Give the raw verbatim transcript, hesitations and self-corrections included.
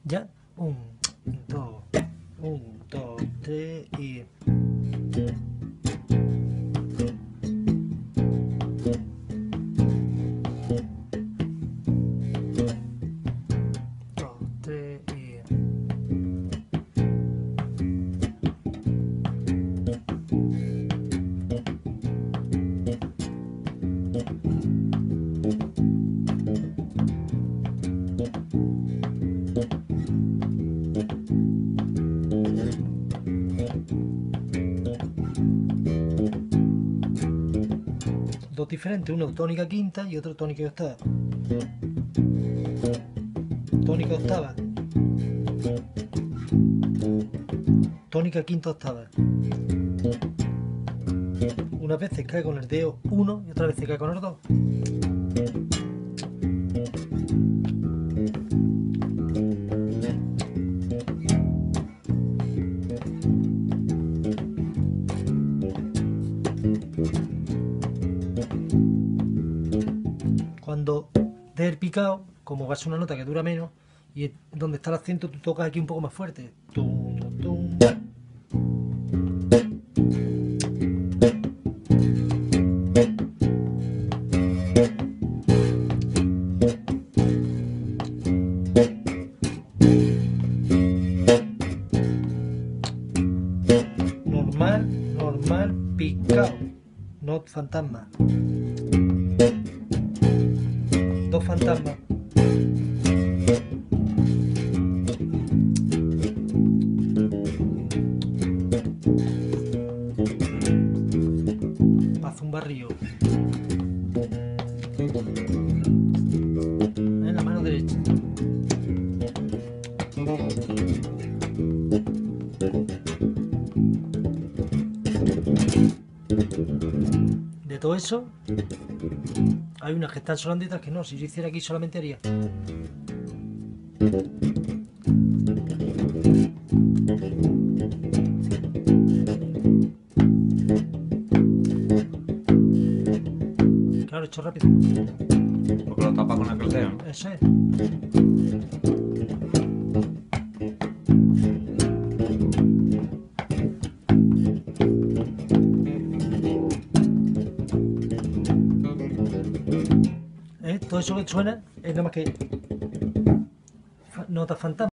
Ya, un, dos, un, dos, tres y... Dos, tres y... Dos diferentes, uno tónica quinta y otro tónica y octava. Tónica octava. Tónica quinta octava. Unas veces cae con el dedo uno y otras veces cae con el dos. Cuando des el picado, como va a ser una nota que dura menos, y donde está el acento tú tocas aquí un poco más fuerte. Tum, tum. Normal, normal, picado. No fantasma. Dos fantasmas. Paz un barrio. En la mano derecha. De todo eso, hay unas que están sonando y otras que no. Si yo hiciera aquí solamente haría. Claro, hecho rápido. Porque lo tapa con el caldeo, ¿no? Eso es. ¿Eh? Todo eso que suena es nada más que notas fantasmas.